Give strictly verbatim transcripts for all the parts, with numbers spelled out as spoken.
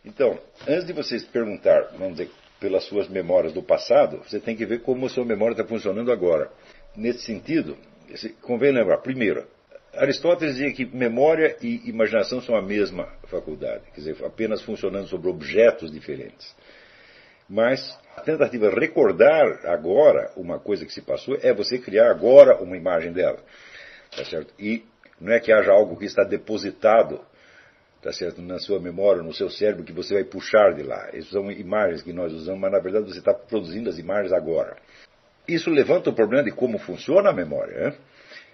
Então, antes de você se perguntar, vamos dizer, pelas suas memórias do passado, você tem que ver como a sua memória está funcionando agora. Nesse sentido, convém lembrar, primeiro, Aristóteles dizia que memória e imaginação são a mesma faculdade, quer dizer, apenas funcionando sobre objetos diferentes. Mas a tentativa de recordar agora uma coisa que se passou é você criar agora uma imagem dela. Tá certo? E não é que haja algo que está depositado, tá certo, na sua memória, no seu cérebro, que você vai puxar de lá. Essas são imagens que nós usamos, mas na verdade você está produzindo as imagens agora. Isso levanta o problema de como funciona a memória. Né?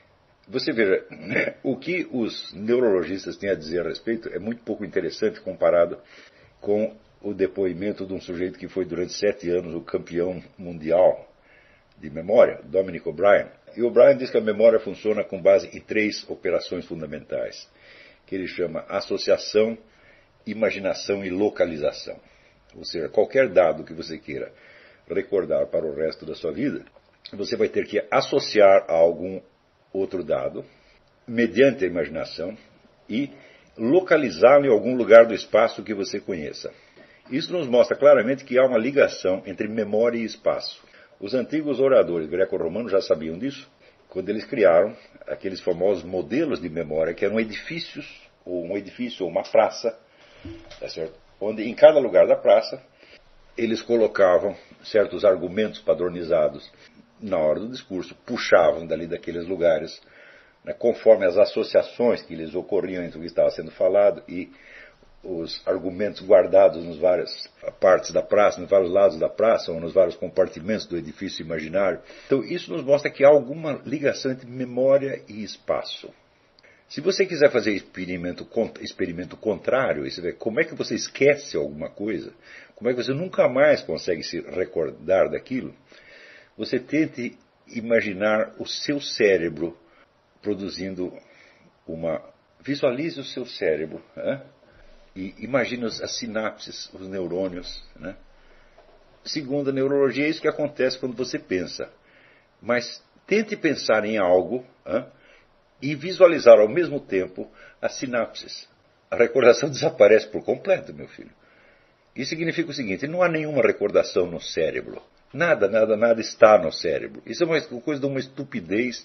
Você veja, o que os neurologistas têm a dizer a respeito é muito pouco interessante comparado com o depoimento de um sujeito que foi durante sete anos o campeão mundial de memória, Dominic O'Brien. E O'Brien diz que a memória funciona com base em três operações fundamentais, que ele chama associação, imaginação e localização. Ou seja, qualquer dado que você queira recordar para o resto da sua vida, você vai ter que associar a algum outro dado, mediante a imaginação, e localizá-lo em algum lugar do espaço que você conheça. Isso nos mostra claramente que há uma ligação entre memória e espaço. Os antigos oradores greco-romanos já sabiam disso, quando eles criaram aqueles famosos modelos de memória, que eram edifícios, ou um edifício ou uma praça, tá certo? Onde em cada lugar da praça eles colocavam certos argumentos padronizados na hora do discurso, puxavam dali daqueles lugares, né, conforme as associações que lhes ocorriam entre o que estava sendo falado e os argumentos guardados nas várias partes da praça, nos vários lados da praça, ou nos vários compartimentos do edifício imaginário. Então isso nos mostra que há alguma ligação entre memória e espaço. Se você quiser fazer experimento, experimento contrário, e você vê como é que você esquece alguma coisa, como é que você nunca mais consegue se recordar daquilo, você tente imaginar o seu cérebro produzindo uma... Visualize o seu cérebro, né? E imagine as sinapses, os neurônios. Né? Segundo a neurologia, é isso que acontece quando você pensa. Mas tente pensar em algo, né? E visualizar ao mesmo tempo as sinapses. A recordação desaparece por completo, meu filho. Isso significa o seguinte: não há nenhuma recordação no cérebro. Nada, nada, nada está no cérebro. Isso é uma coisa de uma estupidez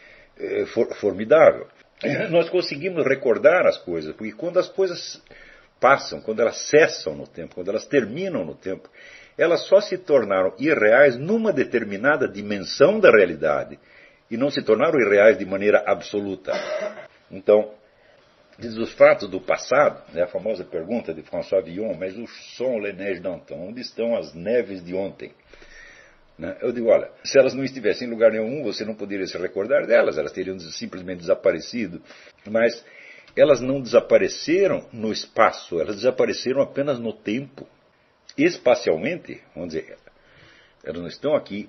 eh, for, formidável. Nós conseguimos recordar as coisas, porque quando as coisas passam, quando elas cessam no tempo, quando elas terminam no tempo, elas só se tornaram irreais numa determinada dimensão da realidade e não se tornaram irreais de maneira absoluta. Então, diz os fatos do passado, né, a famosa pergunta de François Villon, mas o som les neiges d'antan, onde estão as neves de ontem? Né? Eu digo, olha, se elas não estivessem em lugar nenhum, você não poderia se recordar delas, elas teriam simplesmente desaparecido. Mas elas não desapareceram no espaço, elas desapareceram apenas no tempo. Espacialmente, vamos dizer, elas não estão aqui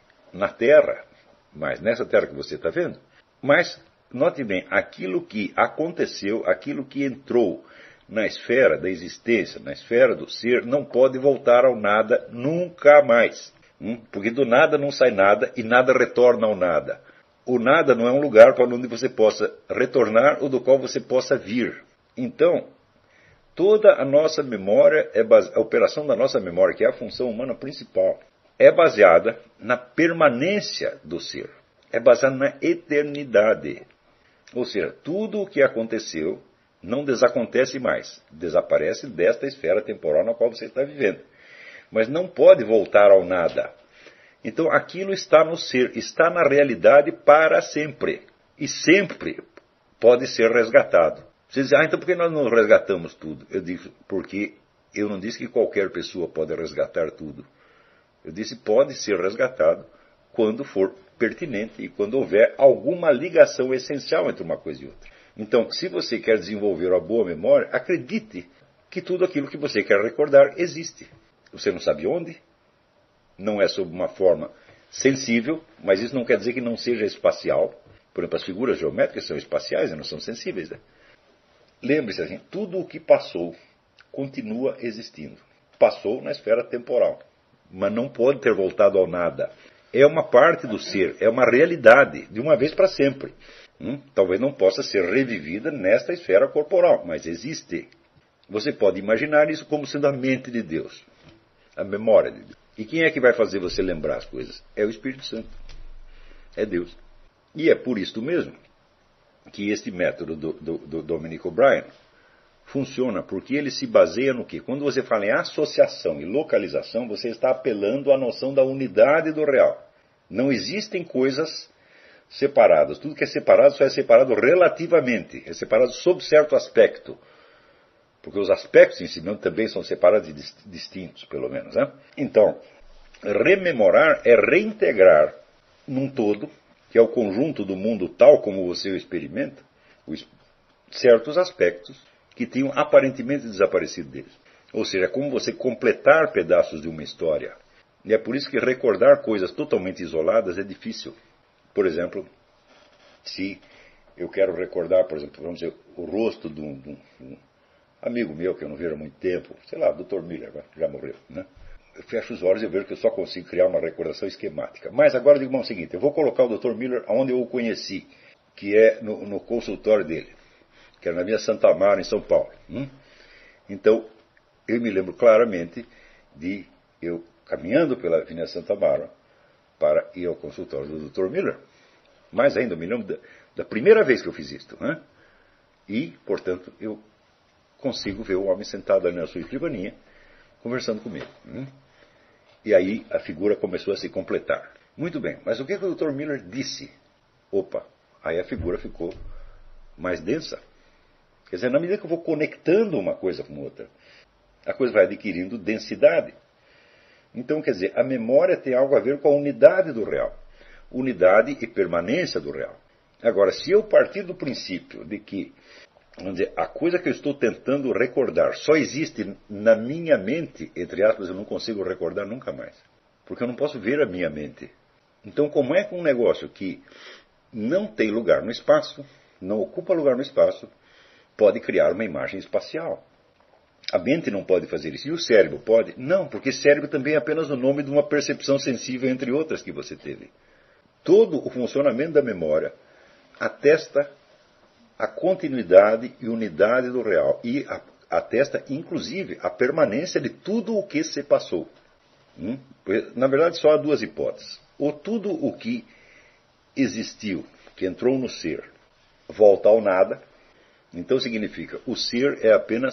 na Terra, mas nessa Terra que você está vendo. Mas, note bem, aquilo que aconteceu, aquilo que entrou na esfera da existência, na esfera do ser, não pode voltar ao nada nunca mais. Hum? Porque do nada não sai nada e nada retorna ao nada. O nada não é um lugar para onde você possa retornar ou do qual você possa vir. Então, toda a nossa memória, é base... a operação da nossa memória, que é a função humana principal, é baseada na permanência do ser. É baseada na eternidade. Ou seja, tudo o que aconteceu não desacontece mais. Desaparece desta esfera temporal na qual você está vivendo. Mas não pode voltar ao nada. Então aquilo está no ser, está na realidade para sempre. E sempre pode ser resgatado. Você diz, ah, então por que nós não resgatamos tudo? Eu digo, porque eu não disse que qualquer pessoa pode resgatar tudo. Eu disse, pode ser resgatado quando for pertinente e quando houver alguma ligação essencial entre uma coisa e outra. Então, se você quer desenvolver uma boa memória, acredite que tudo aquilo que você quer recordar existe. Você não sabe onde, não é sob uma forma sensível, mas isso não quer dizer que não seja espacial. Por exemplo, as figuras geométricas são espaciais e não são sensíveis. Né? Lembre-se assim, tudo o que passou continua existindo. Passou na esfera temporal, mas não pode ter voltado ao nada. É uma parte do ser, é uma realidade, de uma vez para sempre. Hum? Talvez não possa ser revivida nesta esfera corporal, mas existe. Você pode imaginar isso como sendo a mente de Deus, a memória de Deus. E quem é que vai fazer você lembrar as coisas? É o Espírito Santo. É Deus. E é por isto mesmo que este método do, do, do Dominic O'Brien funciona, porque ele se baseia no quê? Quando você fala em associação e localização, você está apelando à noção da unidade do real. Não existem coisas separadas. Tudo que é separado só é separado relativamente. É separado sob certo aspecto. Porque os aspectos em si mesmo também são separados e distintos, pelo menos. Né? Então, rememorar é reintegrar num todo, que é o conjunto do mundo tal como você o experimenta, os certos aspectos que tinham aparentemente desaparecido deles. Ou seja, é como você completar pedaços de uma história. E é por isso que recordar coisas totalmente isoladas é difícil. Por exemplo, se eu quero recordar, por exemplo, vamos dizer, o rosto de um, de um amigo meu que eu não vejo há muito tempo, sei lá, doutor Miller, já morreu, né? Eu fecho os olhos e vejo que eu só consigo criar uma recordação esquemática. Mas agora digo o seguinte, eu vou colocar o doutor Miller onde eu o conheci, que é no, no consultório dele, que era na Avenida Santa Amaro, em São Paulo. Hum? Então, eu me lembro claramente de eu caminhando pela Avenida Santa Amaro para ir ao consultório do doutor Miller. Mais ainda, eu me lembro da, da primeira vez que eu fiz isto. Né? E, portanto, eu consigo ver o homem sentado ali na sua escrivaninha, conversando comigo. Hum? E aí a figura começou a se completar. Muito bem, mas o que, que o doutor Miller disse? Opa, aí a figura ficou mais densa. Quer dizer, na medida que eu vou conectando uma coisa com outra, a coisa vai adquirindo densidade. Então, quer dizer, a memória tem algo a ver com a unidade do real. Unidade e permanência do real. Agora, se eu partir do princípio de que, vamos dizer, a coisa que eu estou tentando recordar só existe na minha mente, entre aspas, eu não consigo recordar nunca mais. Porque eu não posso ver a minha mente. Então, como é que um negócio que não tem lugar no espaço, não ocupa lugar no espaço, pode criar uma imagem espacial? A mente não pode fazer isso. E o cérebro pode? Não, porque cérebro também é apenas o nome de uma percepção sensível, entre outras que você teve. Todo o funcionamento da memória atesta a continuidade e unidade do real. E atesta, inclusive, a permanência de tudo o que se passou. Hum? Na verdade, só há duas hipóteses. Ou tudo o que existiu, que entrou no ser, volta ao nada. Então significa, o ser é apenas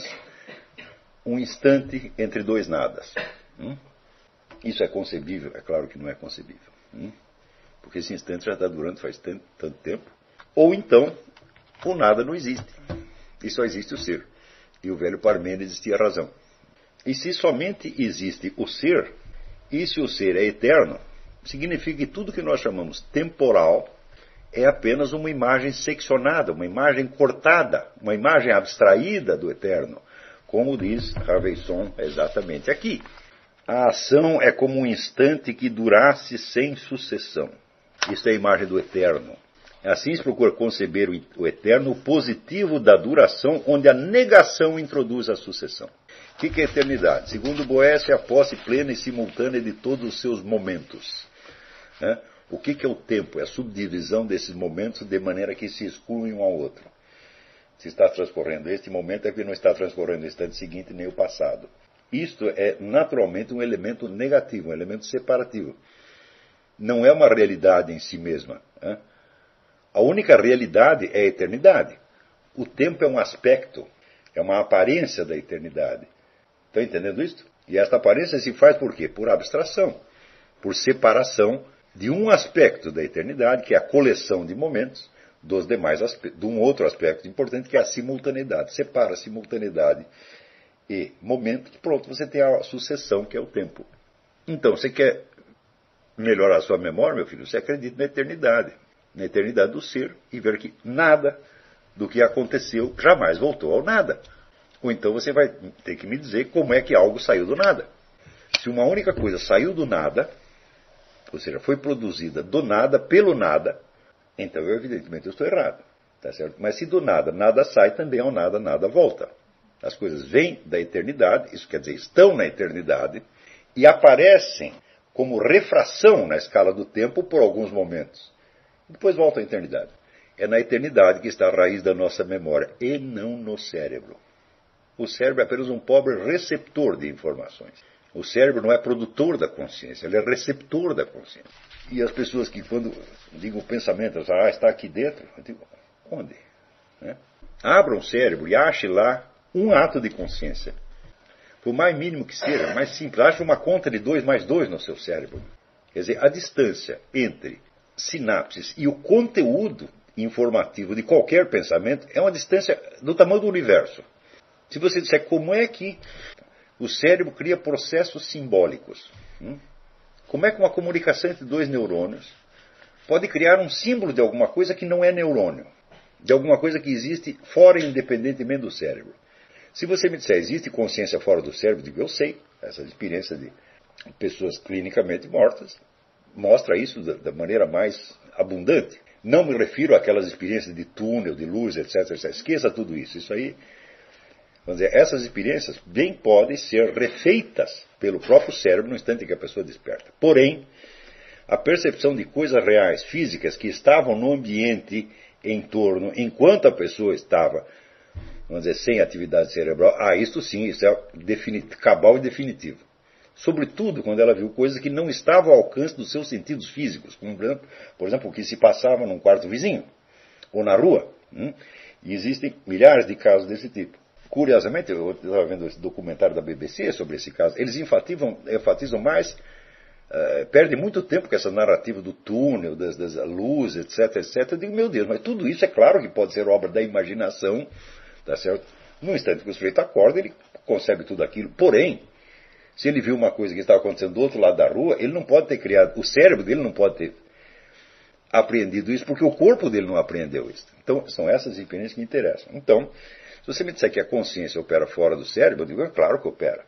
um instante entre dois nadas. Hum? Isso é concebível? É claro que não é concebível. Hum? Porque esse instante já está durando faz tanto, tanto tempo. Ou então, o nada não existe. E só existe o ser. E o velho Parmênides tinha razão. E se somente existe o ser, e se o ser é eterno, significa que tudo que nós chamamos temporal é apenas uma imagem seccionada, uma imagem cortada, uma imagem abstraída do eterno. Como diz Raveiсон exatamente aqui. A ação é como um instante que durasse sem sucessão. Isso é a imagem do eterno. Assim se procura conceber o eterno, o positivo da duração, onde a negação introduz a sucessão. O que é eternidade? Segundo Boécio, é a posse plena e simultânea de todos os seus momentos. Né? O que é o tempo? É a subdivisão desses momentos de maneira que se excluem um ao outro. Se está transcorrendo este momento, é que não está transcorrendo o instante seguinte nem o passado. Isto é naturalmente um elemento negativo, um elemento separativo. Não é uma realidade em si mesma. Né? A única realidade é a eternidade. O tempo é um aspecto, é uma aparência da eternidade. Estão entendendo isto? E esta aparência se faz por quê? Por abstração, por separação de um aspecto da eternidade, que é a coleção de momentos, dos demais aspectos, de um outro aspecto importante, que é a simultaneidade. Separa a simultaneidade e momento, que pronto, você tem a sucessão, que é o tempo. Então, você quer melhorar a sua memória, meu filho? Você acredita na eternidade, na eternidade do ser, e ver que nada do que aconteceu jamais voltou ao nada. Ou então você vai ter que me dizer como é que algo saiu do nada. Se uma única coisa saiu do nada, ou seja, foi produzida do nada, pelo nada, então eu evidentemente eu estou errado. Tá certo? Mas se do nada nada sai, também ao nada nada volta. As coisas vêm da eternidade, isso quer dizer, estão na eternidade, e aparecem como refração na escala do tempo por alguns momentos. Depois voltam à eternidade. É na eternidade que está a raiz da nossa memória, e não no cérebro. O cérebro é apenas um pobre receptor de informações. O cérebro não é produtor da consciência, ele é receptor da consciência. E as pessoas que, quando digam o pensamento, elas falam, ah, está aqui dentro. Eu digo, onde? Né? Abra o cérebro e ache lá um ato de consciência. Por mais mínimo que seja, mais simples. Ache uma conta de dois mais dois no seu cérebro. Quer dizer, a distância entre sinapses e o conteúdo informativo de qualquer pensamento é uma distância do tamanho do universo. Se você disser como é que o cérebro cria processos simbólicos, hum? Como é que uma comunicação entre dois neurônios pode criar um símbolo de alguma coisa que não é neurônio, de alguma coisa que existe fora, independentemente do cérebro. Se você me disser, existe consciência fora do cérebro, eu digo, eu sei. Essa experiência de pessoas clinicamente mortas mostra isso da, da maneira mais abundante. Não me refiro àquelas experiências de túnel, de luz, etc, etcétera. Esqueça tudo isso. Isso aí, vamos dizer, essas experiências bem podem ser refeitas pelo próprio cérebro no instante em que a pessoa desperta. Porém, a percepção de coisas reais, físicas, que estavam no ambiente em torno, enquanto a pessoa estava, vamos dizer, sem atividade cerebral, ah, isso sim, isso é cabal e definitivo. Sobretudo quando ela viu coisas que não estavam ao alcance dos seus sentidos físicos, como, por exemplo, o que se passava num quarto vizinho, ou na rua. Hum? E existem milhares de casos desse tipo. Curiosamente, eu estava vendo esse documentário da B B C sobre esse caso, eles enfatizam, enfatizam mais, uh, perdem muito tempo com essa narrativa do túnel, das, das luzes, etc, etcétera. Eu digo, meu Deus, mas tudo isso é claro que pode ser obra da imaginação, tá certo? No instante que o sujeito acorda, ele concebe tudo aquilo. Porém, se ele viu uma coisa que estava acontecendo do outro lado da rua, ele não pode ter criado, o cérebro dele não pode ter apreendido isso, porque o corpo dele não apreendeu isso. Então, são essas experiências que interessam. Então, se você me disser que a consciência opera fora do cérebro, eu digo, é claro que opera.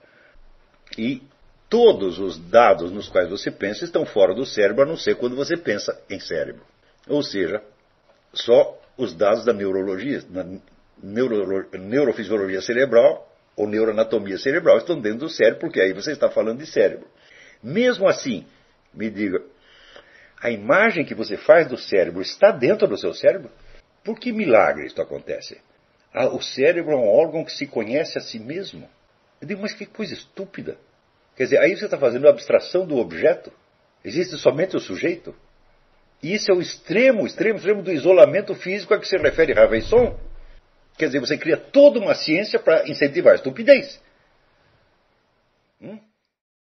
E todos os dados nos quais você pensa estão fora do cérebro, a não ser quando você pensa em cérebro. Ou seja, só os dados da neurologia, da neuro, neurofisiologia cerebral ou neuroanatomia cerebral estão dentro do cérebro, porque aí você está falando de cérebro. Mesmo assim, me diga, a imagem que você faz do cérebro está dentro do seu cérebro? Por que milagre isso acontece? Ah, o cérebro é um órgão que se conhece a si mesmo. Eu digo, mas que coisa estúpida. Quer dizer, aí você está fazendo a abstração do objeto. Existe somente o sujeito. E isso é o extremo, extremo, extremo do isolamento físico a que se refere Raveisson. Quer dizer, você cria toda uma ciência para incentivar a estupidez.